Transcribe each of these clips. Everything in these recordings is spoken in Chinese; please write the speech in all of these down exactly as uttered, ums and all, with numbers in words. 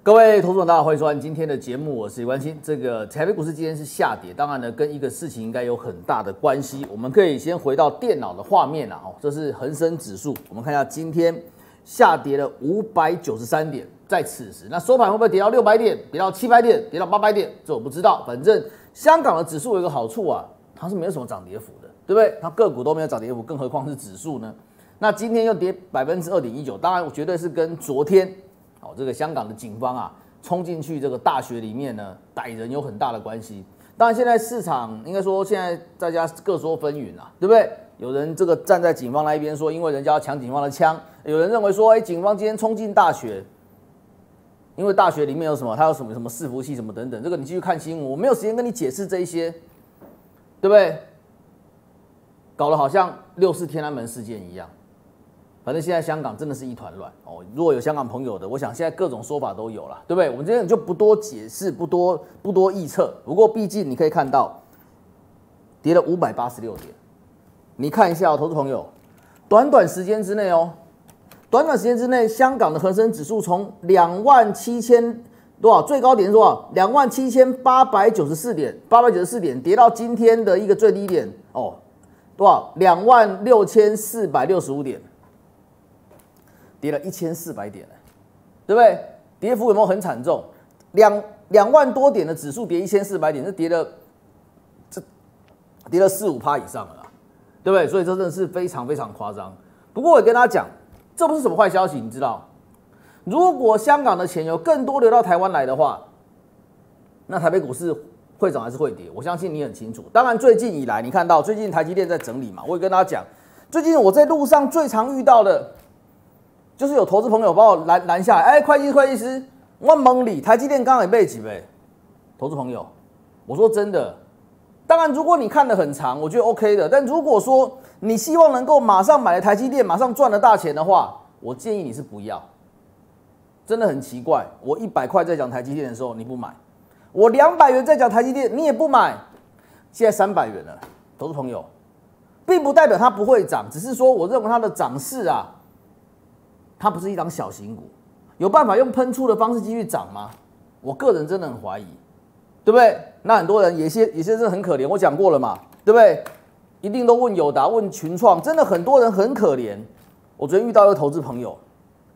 各位投资者，大家好，欢迎收看今天的节目，我是李冠清。这个台北股市今天是下跌，当然呢，跟一个事情应该有很大的关系。我们可以先回到电脑的画面啊，哦，这是恒生指数，我们看一下今天下跌了五百九十三点，在此时，那收盘会不会跌到六百点，跌到七百点，跌到八百点？这我不知道。反正香港的指数有一个好处啊，它是没有什么涨跌幅的，对不对？它个股都没有涨跌幅，更何况是指数呢？那今天又跌百分之二点一九，当然我绝对是跟昨天。哦，这个香港的警方啊，冲进去这个大学里面呢，逮人有很大的关系。当然，现在市场应该说现在大家各说纷纭啊，对不对？有人这个站在警方那一边说，因为人家要抢警方的枪；有人认为说，哎，警方今天冲进大学，因为大学里面有什么，它有什么什么伺服器什么等等。这个你继续看新闻，我没有时间跟你解释这一些，对不对？搞得好像六四天安门事件一样。反正现在香港真的是一团乱哦。如果有香港朋友的，我想现在各种说法都有了，对不对？我们今天就不多解释，不多不多臆测。不过毕竟你可以看到，跌了五百八十六点。你看一下哦，投资朋友，短短时间之内哦，短短时间之内，香港的恒生指数从两万七千多少最高点是多少？两万七千八百九十四点，八百九十四点跌到今天的一个最低点哦，多少？两万六千四百六十五点。跌了一千四百点，对不对？跌幅有没有很惨重？两两万多点的指数跌一千四百点，这跌了这跌了四五趴以上了啦，对不对？所以这真的是非常非常夸张。不过我也跟大家讲，这不是什么坏消息，你知道？如果香港的钱有更多流到台湾来的话，那台北股市会涨还是会跌？我相信你很清楚。当然，最近以来，你看到最近台积电在整理嘛，我也跟大家讲，最近我在路上最常遇到的。就是有投资朋友把我拦拦下来，哎，会计会计师，我懵里台积电刚刚也被几倍，投资朋友，我说真的，当然如果你看得很长，我觉得 OK 的，但如果说你希望能够马上买了台积电，马上赚了大钱的话，我建议你是不要，真的很奇怪，我一百块在讲台积电的时候你不买，我两百元在讲台积电你也不买，现在三百元了，投资朋友，并不代表它不会涨，只是说我认为它的涨势啊。它不是一档小型股，有办法用喷出的方式继续涨吗？我个人真的很怀疑，对不对？那很多人有些有些真的很可怜，我讲过了嘛，对不对？一定都问友达、问群创，真的很多人很可怜。我昨天遇到一个投资朋友，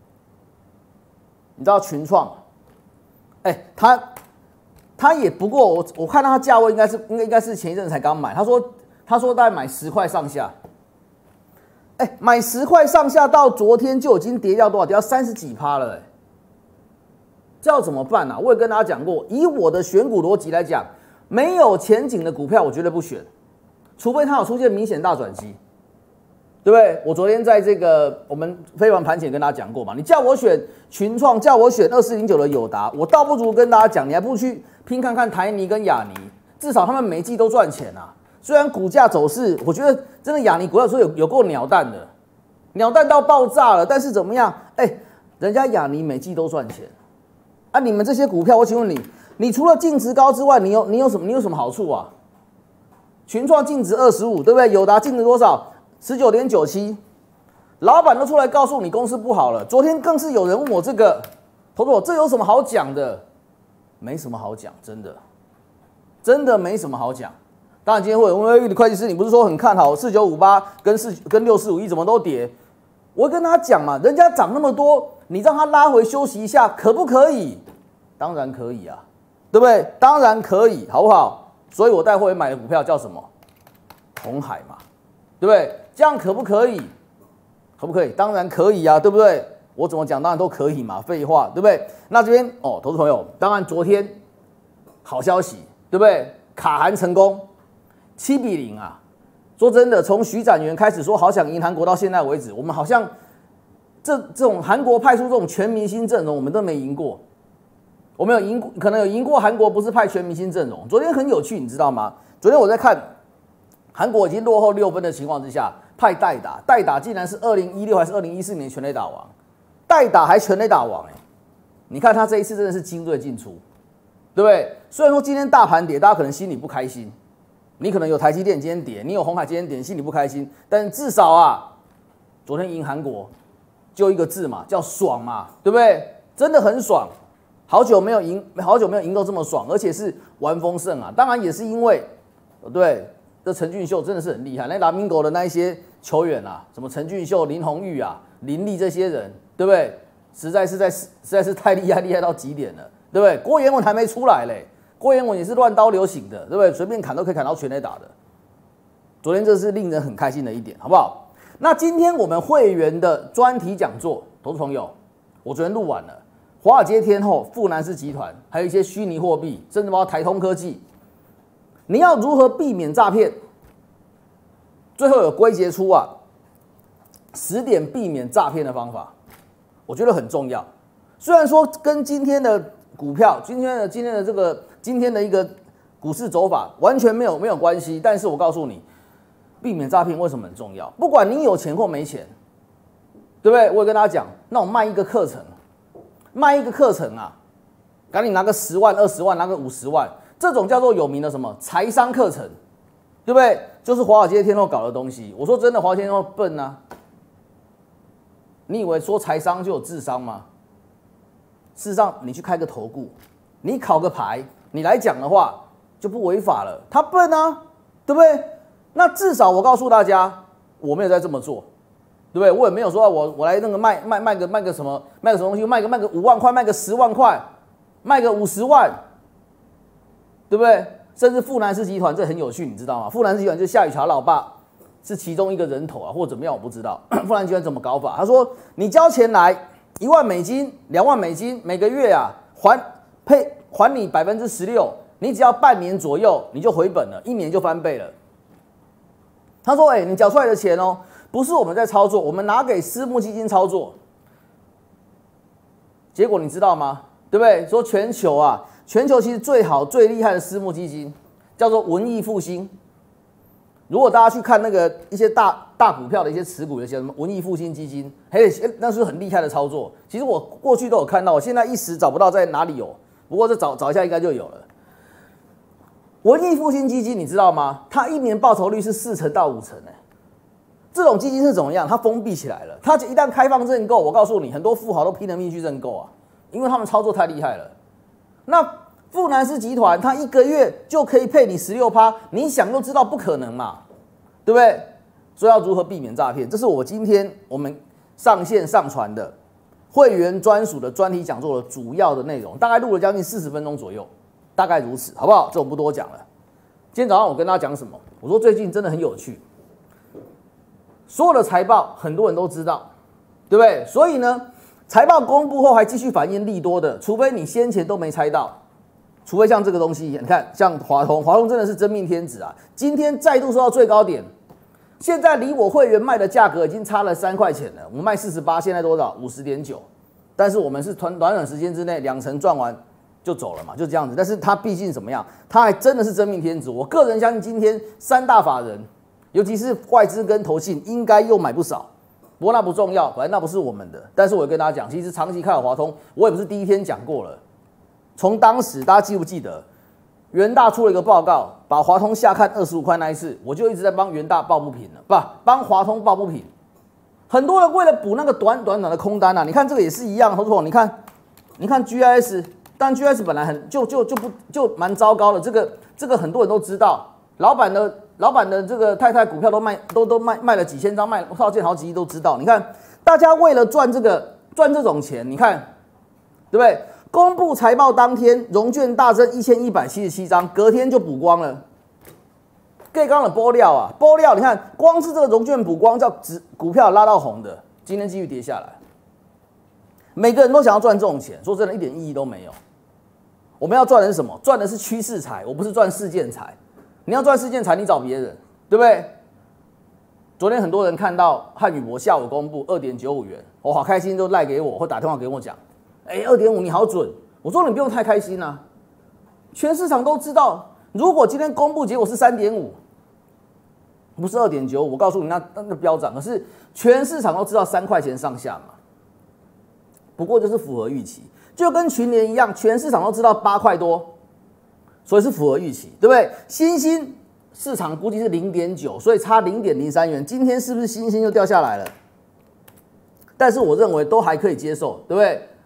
你知道群创，哎，他他也不过我我看到他价位应该是应该应该是前一阵才刚买，他说他说大概买十块上下。哎，买十块上下到昨天就已经跌掉多少？跌到三十几趴了，哎，这要怎么办啊？我也跟大家讲过，以我的选股逻辑来讲，没有前景的股票我绝对不选，除非它有出现明显大转机，对不对？我昨天在这个我们非凡盘前跟大家讲过嘛，你叫我选群创，叫我选二四零九的友达，我倒不如跟大家讲，你还不如去拼看看台泥跟亚泥，至少他们每季都赚钱啊。虽然股价走势，我觉得真的亚泥股价说有有够鸟蛋的，鸟蛋到爆炸了。但是怎么样？哎、欸，人家亚泥每季都赚钱啊！你们这些股票，我请问你，你除了净值高之外，你有你有什么？你有什么好处啊？群创净值二十五，对不对？友达净值多少？十九点九七，老板都出来告诉你公司不好了。昨天更是有人问我这个，投资我这有什么好讲的？没什么好讲，真的，真的没什么好讲。当然，今天会有人问，会计师，你不是说很看好四九五八跟四跟六四五一怎么都跌？我跟他讲嘛，人家涨那么多，你让他拉回休息一下，可不可以？当然可以啊，对不对？当然可以，好不好？所以我带会员买的股票叫什么？鸿海嘛，对不对？这样可不可以？可不可以？当然可以啊，对不对？我怎么讲，当然都可以嘛，废话，对不对？那这边哦，投资朋友，当然昨天好消息，对不对？卡韩成功。七比零啊！说真的，从徐展元开始说好想赢韩国到现在为止，我们好像这这种韩国派出这种全明星阵容，我们都没赢过。我们有赢过，可能有赢过韩国，不是派全明星阵容。昨天很有趣，你知道吗？昨天我在看韩国已经落后六分的情况之下，派代打，代打竟然是二零一六还是二零一四年全垒打王，代打还全垒打王哎、欸！你看他这一次真的是精锐进出，对不对？虽然说今天大盘跌，大家可能心里不开心。你可能有台积电今天跌，你有鸿海今天跌，心里不开心，但至少啊，昨天赢韩国，就一个字嘛，叫爽嘛，对不对？真的很爽。 好久没有赢，好久没有赢够这么爽，而且是玩丰盛啊！当然也是因为，对，这陈俊秀真的是很厉害。那拉米狗的那一些球员啊，什么陈俊秀、林泓育啊、林立这些人，对不对？实在是在实在是太厉害，厉害到极点了，对不对？郭彦文还没出来嘞，郭彦文也是乱刀流型的，对不对？随便砍都可以砍到全垒打的。昨天这是令人很开心的一点，好不好？那今天我们会员的专题讲座，投资朋友，我昨天录完了。华尔街天后、富南斯集团，还有一些虚拟货币，甚至包括台通科技，你要如何避免诈骗？最后有归结出啊十点避免诈骗的方法，我觉得很重要。虽然说跟今天的股票、今天的今天的这个今天的一个股市走法完全没有没有关系，但是我告诉你，避免诈骗为什么很重要？不管你有钱或没钱，对不对？我也跟大家讲，那我卖一个课程。卖一个课程啊，赶紧拿个十万、二十万，拿个五十万，这种叫做有名的什么财商课程，对不对？就是华尔街天后搞的东西。我说真的，华尔街天后笨啊！你以为说财商就有智商吗？事实上，你去开个投顾，你考个牌，你来讲的话就不违法了。他笨啊，对不对？那至少我告诉大家，我没有在这么做。对不对？我也没有说我我来那个卖卖卖个卖个什么卖个什么东西，卖个卖个五万块，卖个十万块，卖个五十万，对不对？甚至富南斯集团这很有趣，你知道吗？富南斯集团就是夏雨乔老爸是其中一个人头啊，或者怎么样我不知道。富南斯集团怎么搞法？他说你交钱来一万美金、两万美金，每个月啊还配还你百分之十六，你只要半年左右你就回本了，一年就翻倍了。他说：“哎、欸，你缴出来的钱哦。”不是我们在操作，我们拿给私募基金操作，结果你知道吗？对不对？说全球啊，全球其实最好最厉害的私募基金叫做文艺复兴。如果大家去看那个一些大大股票的一些持股，有些什么文艺复兴基金，嘿，那是很厉害的操作。其实我过去都有看到，我现在一时找不到在哪里有，不过这找找一下应该就有了。文艺复兴基金你知道吗？它一年报酬率是四成到五成哎。这种基金是怎么样？它封闭起来了。它一旦开放认购，我告诉你，很多富豪都拼了命去认购啊，因为他们操作太厉害了。那富南斯集团，它一个月就可以配你十六趴，你想就知道不可能嘛，对不对？所以要如何避免诈骗？这是我今天我们上线上传的会员专属的专题讲座的主要的内容，大概录了将近四十分钟左右，大概如此，好不好？这我不多讲了。今天早上我跟大家讲什么？我说最近真的很有趣。所有的财报很多人都知道，对不对？所以呢，财报公布后还继续反映利多的，除非你先前都没猜到，除非像这个东西，你看像华通，华通真的是真命天子啊！今天再度收到最高点，现在离我会员卖的价格已经差了三块钱了。我们卖四十八，现在多少？五十点九。但是我们是短短短时间之内两成赚完就走了嘛，就这样子。但是它毕竟怎么样？它还真的是真命天子。我个人相信，今天三大法人。尤其是外资跟投信应该又买不少，不过那不重要，反正那不是我们的。但是我跟大家讲，其实长期看好华通，我也不是第一天讲过了。从当时大家记不记得，元大出了一个报告，把华通下看二十五块那一次，我就一直在帮元大抱不平了，不帮华通抱不平。很多人为了补那个短短短的空单啊，你看这个也是一样，投资朋友，你看，你看 G I S， 但 G I S 本来很就就就不就蛮糟糕的，这个这个很多人都知道，老板的。老板的这个太太股票都卖都都卖卖了几千张，卖套件好几亿都知道。你看，大家为了赚这个赚这种钱，你看，对不对？公布财报当天，融券大增一千一百七十七张，隔天就补光了。盖刚的波料啊，波料，你看，光是这个融券补光，叫指股票拉到红的，今天继续跌下来。每个人都想要赚这种钱，说真的，一点意义都没有。我们要赚的是什么？赚的是趋势财，我不是赚事件财。你要赚事件财，你找别人，对不对？昨天很多人看到汉语博下午公布二点九五元，我好开心，都赖给我或打电话给我讲，哎，二点五你好准。我说你不用太开心啊，全市场都知道，如果今天公布结果是三点五，不是二点九五，我告诉你那那个飙涨，可是全市场都知道三块钱上下嘛，不过就是符合预期，就跟群联一样，全市场都知道八块多。所以是符合预期，对不对？新兴市场估计是零点九，所以差零点零三元。今天是不是新兴就掉下来了？但是我认为都还可以接受，对不对？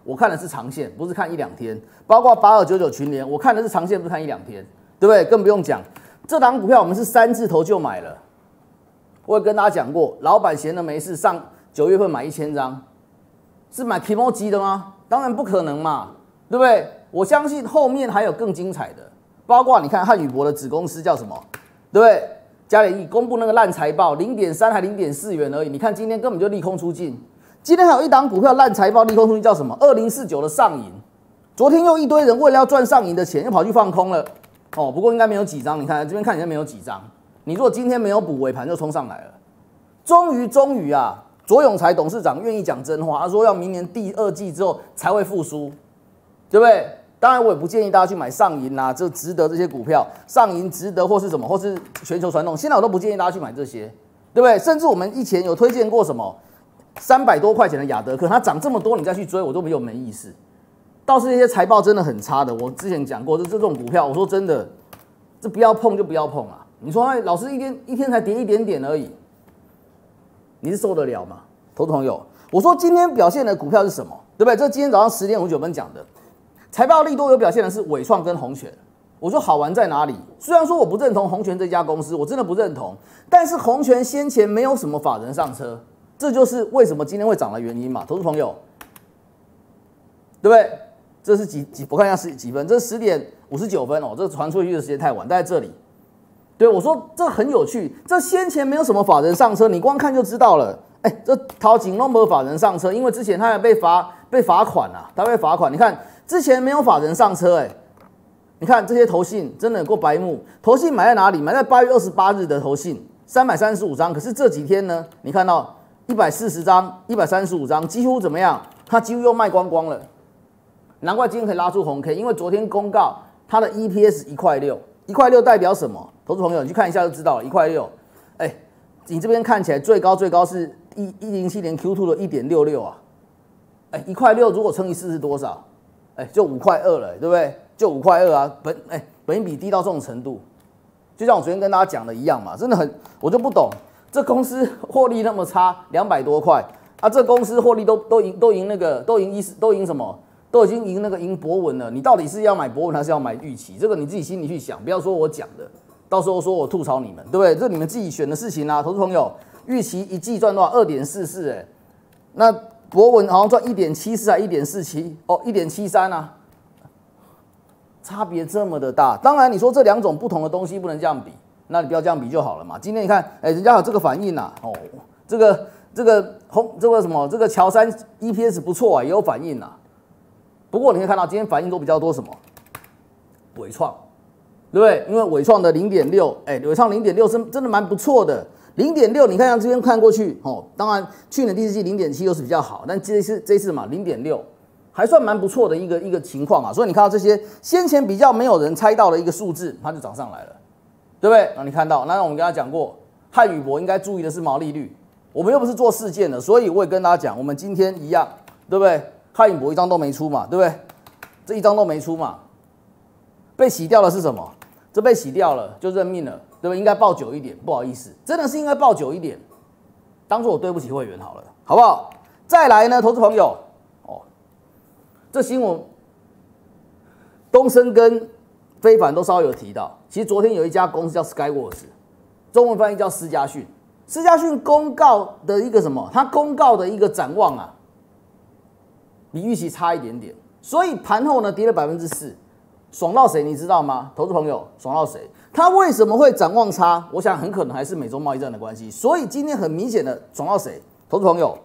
我看的是长线，不是看一两天。包括八二九九群联，我看的是长线，不是看一两天，对不对？更不用讲，这档股票我们是三字头就买了。我也跟大家讲过，老板闲的没事，上九月份买一千张，是买 Kimoji 的吗？当然不可能嘛，对不对？我相信后面还有更精彩的，包括你看汉语博的子公司叫什么，对不对？嘉联益公布那个烂财报，零点三还零点四元而已，你看今天根本就利空出尽。今天还有一档股票烂财报利空出尽，叫什么？二零四九的上银，昨天又一堆人为了要赚上银的钱，又跑去放空了。哦，不过应该没有几张，你看这边看起来没有几张。你如果今天没有补，尾盘就冲上来了。终于，终于啊，左永才董事长愿意讲真话，他说要明年第二季之后才会复苏，对不对？当然，我也不建议大家去买上银啦，这值得这些股票，上银值得或是什么，或是全球传统，现在我都不建议大家去买这些，对不对？甚至我们以前有推荐过什么三百多块钱的亚德克，它涨这么多，你再去追，我都没有没意思。倒是这些财报真的很差的，我之前讲过，这这种股票，我说真的，这不要碰就不要碰啊！你说，哎，老师一天一天才跌一点点而已，你是受得了吗？投资朋友，我说今天表现的股票是什么？对不对？这今天早上十点五十九分讲的。财报利多有表现的是伟创跟宏全，我说好玩在哪里？虽然说我不认同宏全这家公司，我真的不认同，但是宏全先前没有什么法人上车，这就是为什么今天会涨的原因嘛，投资朋友，对不对？这是几几？我看一下是几分？这是十点五十九分哦，这传出去的时间太晚，在这里。对我说这很有趣，这先前没有什么法人上车，你光看就知道了。哎，这陶景都没有法人上车，因为之前他还被罚被罚款啊，他被罚款，你看。之前没有法人上车，哎，你看这些投信真的有够白目。投信买在哪里？买在八月二十八日的投信，三百三十五张。可是这几天呢，你看到一百四十张、一百三十五张，几乎怎么样？它几乎又卖光光了。难怪今天可以拉出红 K， 因为昨天公告它的 E P S 一块六，一块六代表什么？投资朋友，你去看一下就知道了。一块六，哎，你这边看起来最高最高是一一零七年 Q 二 的一点六六啊，哎，一块六如果乘以四是多少？哎，就五块二了，对不对？就五块二啊，本哎本益比低到这种程度，就像我昨天跟大家讲的一样嘛，真的很，我就不懂，这公司获利那么差，两百多块啊，这公司获利都都赢都赢那个都赢一都赢什么，都已经赢那个赢博文了，你到底是要买博文还是要买预期？这个你自己心里去想，不要说我讲的，到时候说我吐槽你们，对不对？这你们自己选的事情啊，投资朋友，预期一季赚多少？二点四四，哎，那。博文好像赚一点七四还一点四七哦，一点七三啊，差别这么的大。当然，你说这两种不同的东西不能这样比，那你不要这样比就好了嘛。今天你看，哎，人家有这个反应啊，哦，这个这个红这个什么这个乔山 E P S 不错啊，也有反应啊。不过你可以看到今天反应都比较多什么？伟创，对不对？因为伟创的零点六，哎，伟创零点六是真的蛮不错的。零点六，你看像这边看过去，哦，当然去年第四季零点七又是比较好，但这次这次嘛零点六还算蛮不错的一个一个情况啊，所以你看到这些先前比较没有人猜到的一个数字，它就涨上来了，对不对？然后你看到，那我们跟他讲过，汉语博应该注意的是毛利率，我们又不是做事件的，所以我也跟大家讲，我们今天一样，对不对？汉语博一张都没出嘛，对不对？这一张都没出嘛，被洗掉的是什么？这被洗掉了就认命了。对不对？应该报久一点，不好意思，真的是应该报久一点，当做我对不起会员好了，好不好？再来呢，投资朋友，哦，这新闻，东升跟非凡都稍微有提到。其实昨天有一家公司叫 Skyworks， 中文翻译叫思佳讯。思佳讯公告的一个什么？它公告的一个展望啊，比预期差一点点，所以盘后呢跌了百分之四。爽到谁？你知道吗？投资朋友，爽到谁？他为什么会展望差？我想很可能还是美中贸易战的关系。所以今天很明显的爽到谁？投资朋友，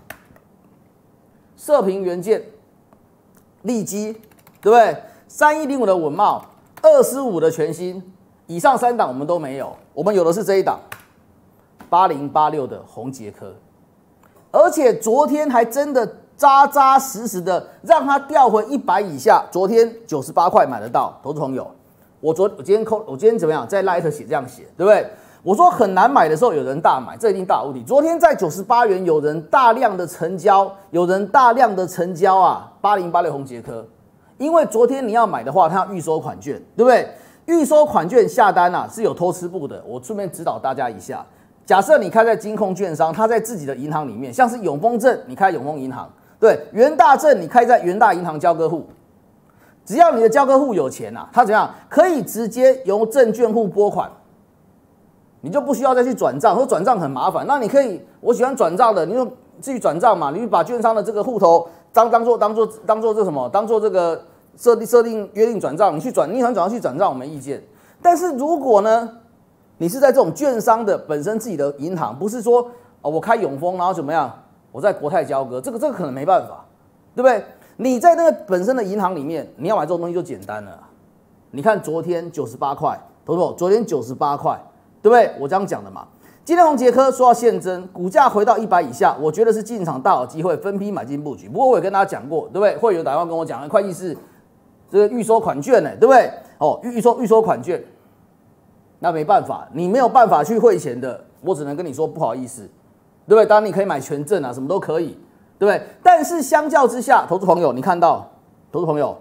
射频元件、利基，对不对？三一零五的稳懋，二十五的全新，以上三档我们都没有，我们有的是这一档八零八六的宏捷科，而且昨天还真的。扎扎实实的让它掉回一百以下。昨天九十八块买得到，投资朋友，我昨我今天扣，我今天怎么样？在 Light 写这样写，对不对？我说很难买的时候，有人大买，这一定大无敌。昨天在九十八元，有人大量的成交，有人大量的成交啊，八零八六宏捷科，因为昨天你要买的话，它要预收款券，对不对？预收款券下单啊是有偷吃步的，我顺便指导大家一下。假设你开在金控券商，它在自己的银行里面，像是永丰证，你开永丰银行。 对，元大证你开在元大银行交割户，只要你的交割户有钱啊，它怎样可以直接由证券户拨款，你就不需要再去转账，说转账很麻烦。那你可以，我喜欢转账的，你就自己转账嘛，你就把券商的这个户头当当做当做当做这什么，当做这个设定设定约定转账，你去转，你想转账去转账，我没意见。但是如果呢，你是在这种券商的本身自己的银行，不是说哦我开永丰，然后怎么样，我在国泰交割，这个这个可能没办法，对不对？你在那个本身的银行里面，你要买这种东西就简单了。你看昨天九十八块，投资昨天九十八块，对不对？我这样讲的嘛。今天宏捷科说要现增，股价回到一百以下，我觉得是进场大有机会，分批买进布局。不过我也跟大家讲过，对不对？会员打电话跟我讲，会计师这个预收款券呢，对不对？哦，预收预收款券，那没办法，你没有办法去汇钱的，我只能跟你说不好意思，对不对？当然你可以买权证啊，什么都可以，对不对？但是相较之下，投资朋友，你看到投资朋友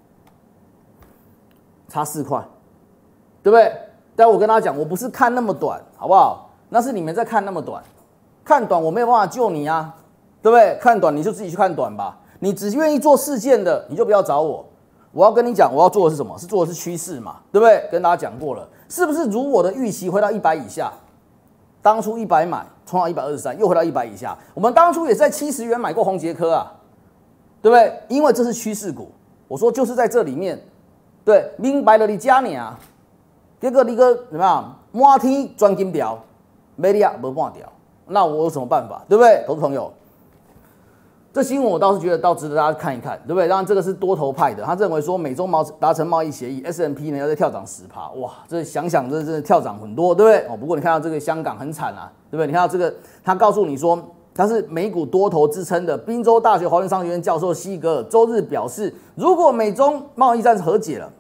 差四块，对不对？但我跟大家讲，我不是看那么短，好不好？那是你们在看那么短，看短我没有办法救你啊，对不对？看短你就自己去看短吧。你只愿意做事件的，你就不要找我。我要跟你讲，我要做的是什么？是做的是趋势嘛，对不对？跟大家讲过了，是不是如我的预期回到一百以下？当初一百买，冲到一百二十三，又回到一百以下。我们当初也是在七十元买过宏捷科啊，对不对？因为这是趋势股，我说就是在这里面，对，明白了你加你啊，结果你个怎么样？满天钻金条，没力啊，没半条，那我有什么办法？对不对，投资朋友？这新闻我倒是觉得倒值得大家看一看，对不对？当然这个是多头派的，他认为说美中贸达成贸易协议 ，S and P 呢要再跳涨十趴，哇，这想想这真的跳涨很多，对不对？哦，不过你看到这个香港很惨啊，对不对？你看到这个，他告诉你说他是美股多头支撑的宾州大学华顿商学院教授西格尔周日表示，如果美中贸易战和解了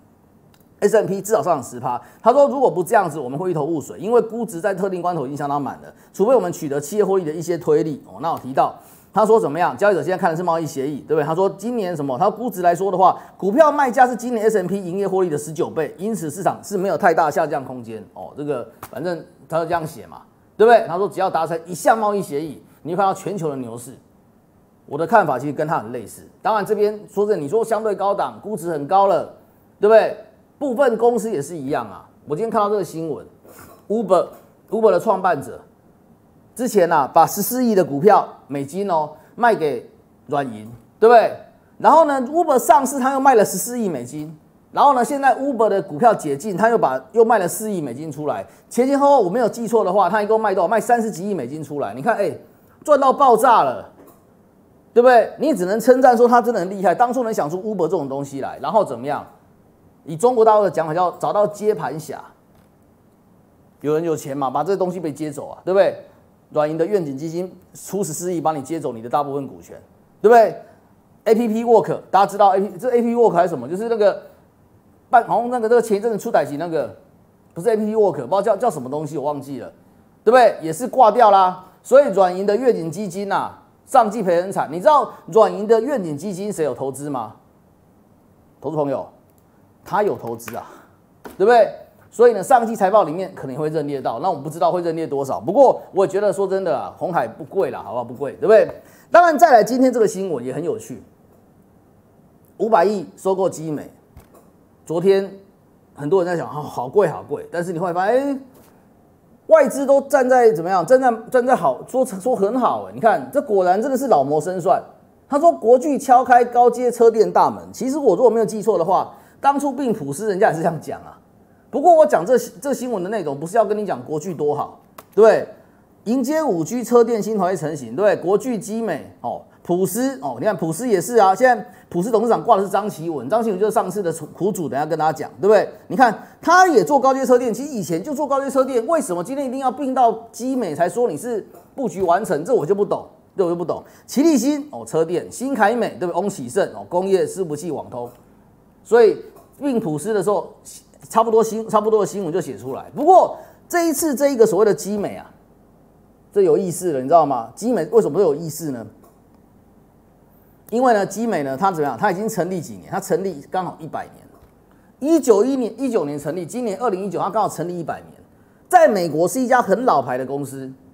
，S and P 至少上涨十趴。他说如果不这样子，我们会一头雾水，因为估值在特定关头已经相当满了，除非我们取得企业获利的一些推力。哦，那我提到。他说怎么样？交易者现在看的是贸易协议，对不对？他说今年什么？他估值来说的话，股票卖价是今年 S and P 营业获利的十九倍，因此市场是没有太大下降空间。哦，这个反正他就这样写嘛，对不对？他说只要达成一项贸易协议，你会看到全球的牛市。我的看法其实跟他很类似。当然这边说真的，你说相对高档，估值很高了，对不对？部分公司也是一样啊。我今天看到这个新闻 ，Uber Uber 的创办者。之前啊，把十四亿的股票美金哦卖给软银，对不对？然后呢 ，Uber 上市，他又卖了十四亿美金。然后呢，现在 Uber 的股票解禁，他又把又卖了四亿美金出来。前前后后我没有记错的话，他一共卖多少？卖三十几亿美金出来。你看，哎，赚到爆炸了，对不对？你只能称赞说他真的很厉害，当初能想出 Uber 这种东西来，然后怎么样？以中国大陆的讲法叫找到接盘侠。有人有钱嘛，把这个东西被接走啊，对不对？软银的愿景基金出十四亿，帮你接走你的大部分股权，对不对 ？A P P Work 大家知道 A P 这 A P P Work 还是什么？就是那个办好像那个这个前一阵子出歹集那个不是 A P P Work， 不知道叫叫什么东西，我忘记了，对不对？也是挂掉啦。所以软银的愿景基金啊，上季赔很惨。你知道软银的愿景基金谁有投资吗？投资朋友，他有投资啊，对不对？所以呢，上季财报里面可能会认列到，那我不知道会认列多少。不过我也觉得说真的啊，鸿海不贵啦，好不好？不贵，对不对？当然，再来今天这个新闻也很有趣，五百亿收购基美，昨天很多人在想，哦，好贵好贵，但是你会发现，哎，外资都站在怎么样？站在站在好，说说很好，哎，你看这果然真的是老谋深算。他说国巨敲开高阶车店大门，其实我如果没有记错的话，当初并普斯人家也是这样讲啊。不过我讲这这新闻的内容，不是要跟你讲国巨多好，对不对？迎接五 G 车电新团队成型，对不对？国巨、基美哦，普斯哦，你看普斯也是啊。现在普斯董事长挂的是张其文，张其文就是上次的苦主，等一下跟大家讲，对不对？你看他也做高阶车电，其实以前就做高阶车电，为什么今天一定要并到基美才说你是布局完成？这我就不懂，这我就不懂。奇力新哦，车电；新凯美对不对？翁启盛哦，工业伺服器网通。所以并普斯的时候。差不多新差不多的新闻就写出来，不过这一次这一个所谓的基美啊，这有意思了，你知道吗？基美为什么会有意思呢？因为呢，基美呢，它怎么样？它已经成立几年？它成立刚好一百年，一九一年一九年成立，今年二零一九，它刚好成立一百年，在美国是一家很老牌的公司，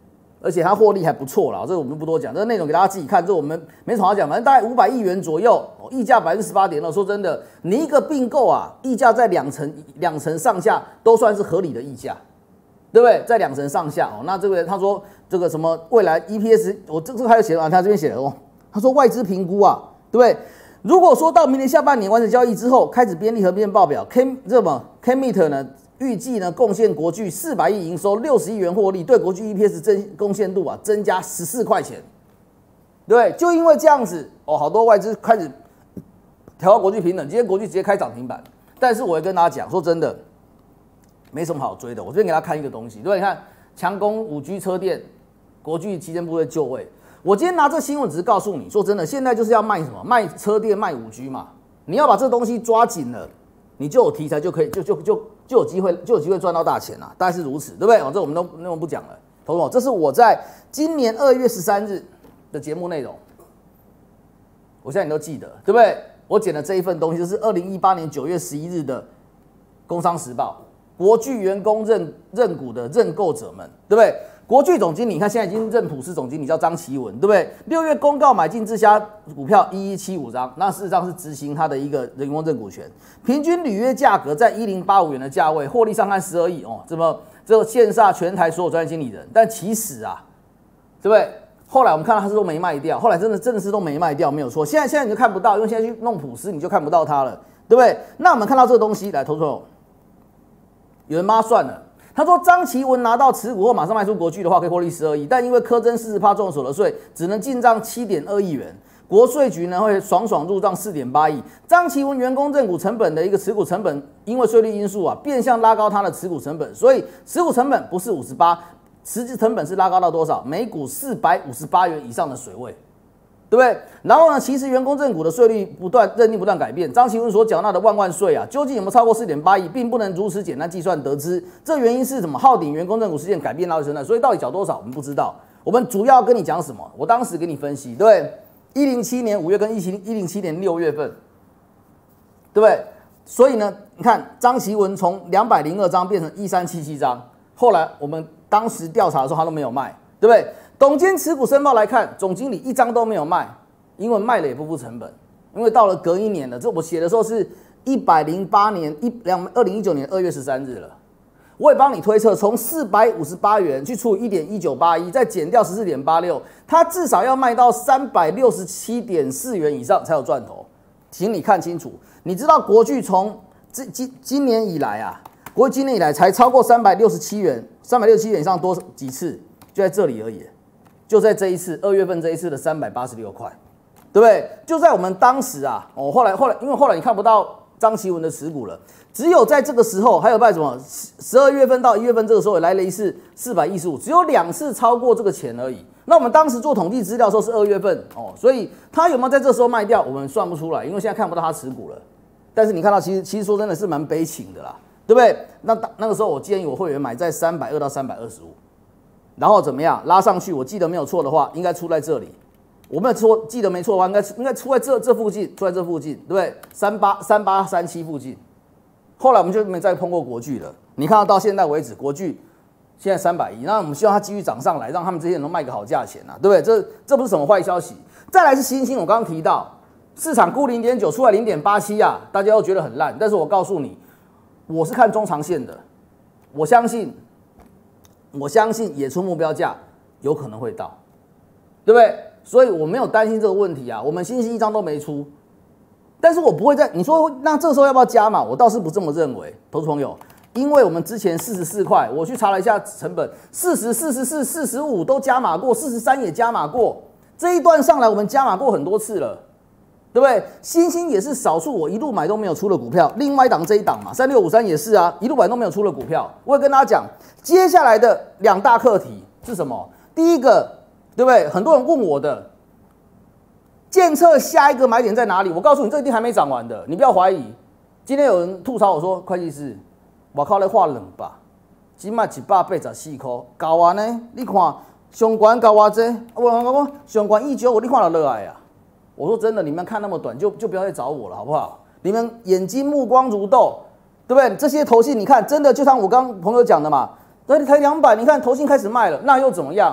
而且它获利还不错啦，这个我们就不多讲，这个内容给大家自己看，这我们没什么好讲，反正大概五百亿元左右，溢价百分之十八点二。说真的，你一个并购啊，溢价在两成两成上下都算是合理的溢价，对不对？在两成上下哦。那这个他说这个什么未来 E P S， 我这这个还有写啊，他这边写的哦，他说外资评估啊，对不对？如果说到明年下半年完成交易之后，开始编列合编报表 ，K 这么 Kmit 呢？预计呢，贡献国巨四百亿营收，六十亿元获利，对国巨 E P S 增贡献度啊增加十四块钱，对不对？就因为这样子哦，好多外资开始调到国巨平等，今天国巨直接开涨停板。但是我会跟大家讲，说真的，没什么好追的。我这边给大家看一个东西，对不对？你看强攻五 G 车电，国巨旗舰部队就位。我今天拿这新闻只是告诉你，说真的，现在就是要卖什么？卖车电，卖五 G 嘛。你要把这东西抓紧了，你就有题材，就可以就就就。就有机会，就有机会赚到大钱啦，大概是如此，对不对？哦，这我们都那么不讲了，同学们，这是我在今年二月十三日的节目内容，我相信你都记得，对不对？我剪的这一份东西就是二零一八年九月十一日的《工商时报》，国巨员工认认股的认购者们，对不对？国巨总经理，你看现在已经任普司总经理叫张其文，对不对？六月公告买进自家股票一一七五张，那事实上是执行他的一个员工认股权，平均履约价格在一零八五元的价位，获利上看十二亿哦，这么这线下全台所有专业经理人，但其实啊，对不对？后来我们看到他是都没卖掉，后来真的真的是都没卖掉，没有错。现在现在你就看不到，因为现在去弄普司你就看不到它了，对不对？那我们看到这个东西，来，投资朋友，有人帮他算了。他说张其文拿到持股后马上卖出国巨的话，可以获利十二亿，但因为苛征 百分之四十 综合所得税，只能进账 七点二亿元。国税局呢会爽爽入账 四点八亿。张其文员工认股成本的一个持股成本，因为税率因素啊，变相拉高他的持股成本，所以持股成本不是五十八，实际成本是拉高到多少？每股四百五十八元以上的水位。对不对？然后呢，其实员工认股的税率不断认定不断改变，张其文所缴纳的万万税啊，究竟有没有超过 四点八亿，并不能如此简单计算得知。这原因是什么？浩鼎员工认股事件改变到存在，所以到底缴多少我们不知道。我们主要跟你讲什么？我当时给你分析，对不对？一零七年五月跟一零七年六月份，对不对？所以呢，你看张其文从两百零二张变成一三七七张，后来我们当时调查的时候他都没有卖，对不对？董监持股申报来看，总经理一张都没有卖，因为卖了也不付成本。因为到了隔一年了，这我写的时候是一百零八年一两二零一九年二月十三日了。我也帮你推测，从四百五十八元去除以一点一九八一，再减掉十四点八六，它至少要卖到三百六十七点四元以上才有赚头。请你看清楚，你知道国巨从今今今年以来啊，国巨今年以来才超过三百六十七元，三百六十七元以上多几次，就在这里而已。就在这一次二月份这一次的三百八十六块，对不对？就在我们当时啊，哦，后来后来，因为后来你看不到张其文的持股了，只有在这个时候，还有在什么十二月份到一月份这个时候也来了一次四百一十五，只有两次超过这个钱而已。那我们当时做统计资料的时候是二月份哦，所以他有没有在这时候卖掉，我们算不出来，因为现在看不到他持股了。但是你看到，其实其实说真的是蛮悲情的啦，对不对？那那个时候我建议我会员买在三百二到三百二十五。然后怎么样拉上去？我记得没有错的话，应该出在这里。我没有错，记得没错的话，应该应该出在这这附近，出在这附近，对不对？三八三八三七附近。后来我们就没再碰过国巨了。你看到到现在为止，国巨现在三百一，那我们希望它继续涨上来，让他们这些人都卖个好价钱啊，对不对？这这不是什么坏消息。再来是新兴，我刚刚提到市场估零点九，出来零点八七啊，大家都觉得很烂。但是我告诉你，我是看中长线的，我相信。我相信野村目标价有可能会到，对不对？所以我没有担心这个问题啊。我们新兴一张都没出，但是我不会在你说那这时候要不要加码？我倒是不这么认为，投资朋友，因为我们之前四十四块，我去查了一下成本，四十、四十四、四十五都加码过，四十三也加码过，这一段上来我们加码过很多次了。对不对？新兴也是少数我一路买都没有出的股票，另外一档这一档嘛，三六五三也是啊，一路买都没有出的股票。我也跟大家讲，接下来的两大课题是什么？第一个，对不对？很多人问我的，建策下一个买点在哪里？我告诉你，这一定还没涨完的，你不要怀疑。今天有人吐槽我说，会计师，我靠，来画冷吧，起码一百八十四块，搞完呢？你看上关搞偌济？我我我上关一九五，你看到落来啊？我说真的，你们看那么短，就就不要再找我了，好不好？你们眼睛目光如豆，对不对？这些投信，你看，真的就像我刚朋友讲的嘛，那才两百，你看投信开始卖了，那又怎么样？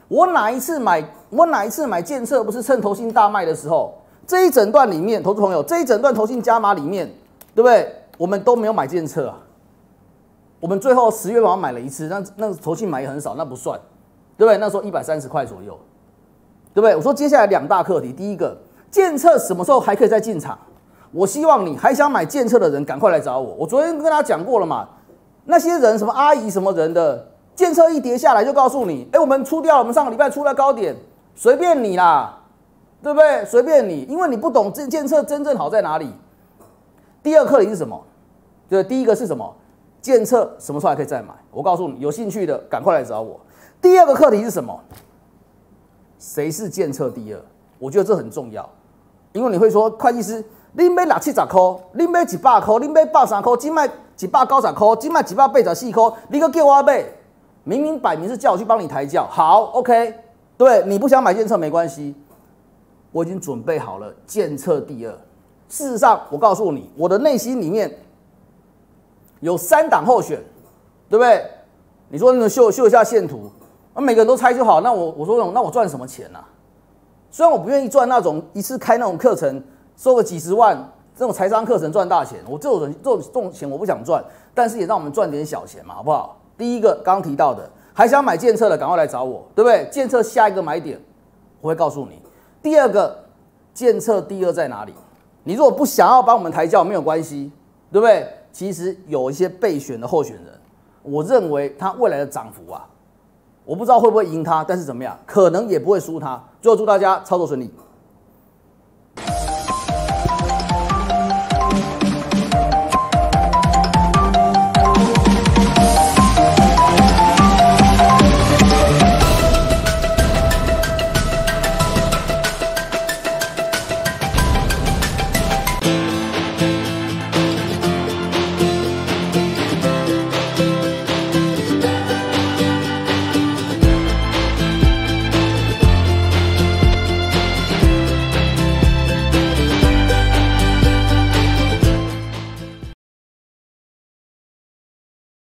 我哪一次买，我哪一次买建策不是趁投信大卖的时候？这一整段里面，投资朋友，这一整段投信加码里面，对不对？我们都没有买建策啊。我们最后十月晚买了一次，那那投信买也很少，那不算，对不对？那时候一百三十块左右，对不对？我说接下来两大课题，第一个，建策什么时候还可以再进场？我希望你还想买建策的人赶快来找我。我昨天跟大家讲过了嘛，那些人什么阿姨什么人的，建策一跌下来就告诉你，哎，我们出掉了，我们上个礼拜出了高点，随便你啦，对不对？随便你，因为你不懂这建策真正好在哪里。第二课题是什么？对，第一个是什么？建策什么时候还可以再买？我告诉你，有兴趣的赶快来找我。第二个课题是什么？谁是建策第二？我觉得这很重要，因为你会说，会计师，你买六七十块，你买一百块，你买百三块，今卖一百九十块，今卖一百八十四块，你个叫我买，明明摆明是叫我去帮你抬轿。好 ，OK， 对，你不想买建策没关系，我已经准备好了建策第二。事实上，我告诉你，我的内心里面有三档候选，对不对？你说那秀秀一下线图，那每个人都猜就好。那我我说那我赚什么钱啊？虽然我不愿意赚那种一次开那种课程，收个几十万这种财商课程赚大钱，我这种这种这种钱我不想赚，但是也让我们赚点小钱嘛，好不好？第一个刚刚提到的，还想买建策的赶快来找我，对不对？建策下一个买点我会告诉你。第二个，建策第二在哪里？你如果不想要帮我们抬轿没有关系，对不对？其实有一些备选的候选人，我认为他未来的涨幅啊，我不知道会不会赢他，但是怎么样，可能也不会输他。最后祝大家操作顺利。